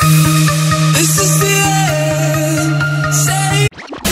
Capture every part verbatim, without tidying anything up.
This is the end. Say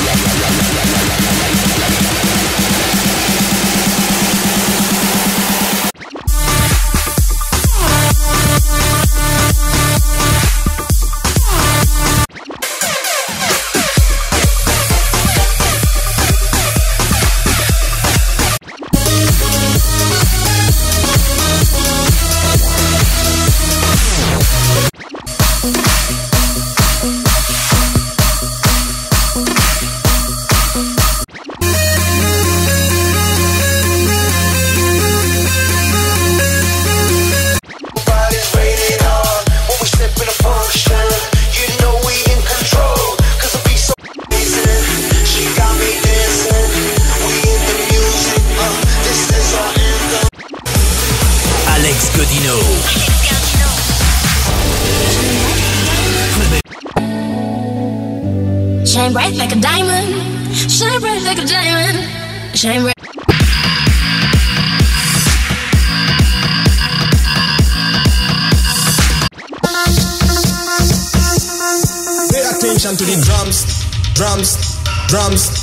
Alex Godino. Shine bright like a diamond. Shine bright like a diamond. Shine bright. Pay attention to the drums, drums, drums.